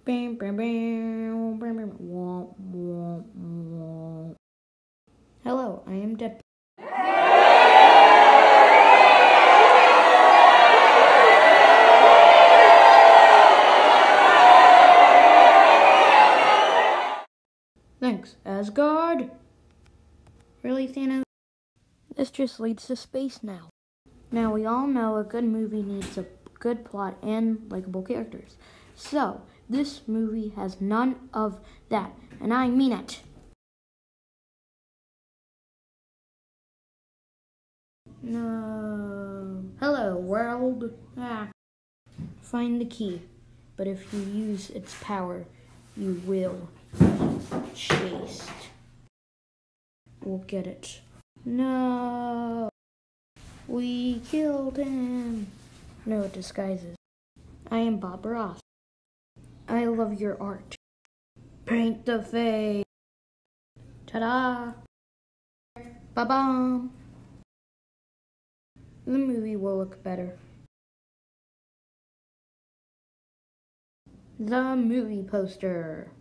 Hello, I am Deadpool. Thanks, Asgard. Really, Thanos? This just leads to space now. Now, we all know a good movie needs a good plot and likable characters. So, this movie has none of that, and I mean it. No. Hello, world. Find the key, but if you use its power, you will be chased. We'll get it. No. We killed him. No disguises. I am Bob Ross. I love your art. Paint the face. Ta-da. Ba-bam. The movie will look better. The movie poster.